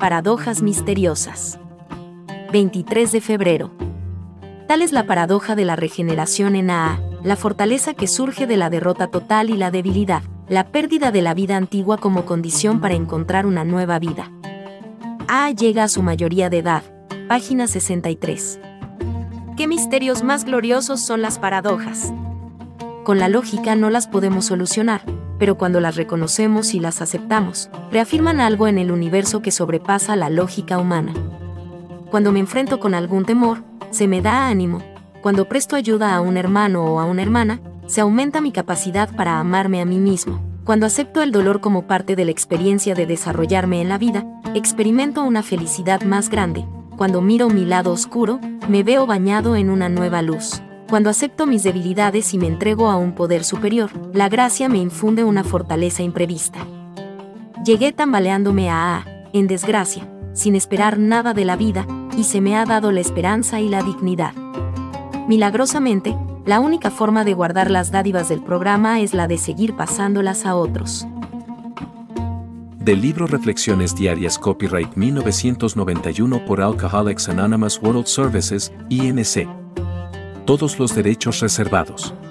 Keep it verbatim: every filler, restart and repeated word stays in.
Paradojas misteriosas. veintitrés de febrero. Tal es la paradoja de la regeneración en A A, la fortaleza que surge de la derrota total y la debilidad, la pérdida de la vida antigua como condición para encontrar una nueva vida. A A llega a su mayoría de edad. Página sesenta y tres. ¿Qué misterios más gloriosos son las paradojas? Con la lógica no las podemos solucionar, pero cuando las reconocemos y las aceptamos, reafirman algo en el universo que sobrepasa la lógica humana. Cuando me enfrento con algún temor, se me da ánimo. Cuando presto ayuda a un hermano o a una hermana, se aumenta mi capacidad para amarme a mí mismo. Cuando acepto el dolor como parte de la experiencia de desarrollarme en la vida, experimento una felicidad más grande. Cuando miro mi lado oscuro, me veo bañado en una nueva luz. Cuando acepto mis debilidades y me entrego a un poder superior, la gracia me infunde una fortaleza imprevista. Llegué tambaleándome a A, en desgracia, sin esperar nada de la vida, y se me ha dado la esperanza y la dignidad. Milagrosamente, la única forma de guardar las dádivas del programa es la de seguir pasándolas a otros. Del libro Reflexiones Diarias Copyright mil novecientos noventa y uno por Alcoholics Anonymous World Services, I N C. Todos los derechos reservados.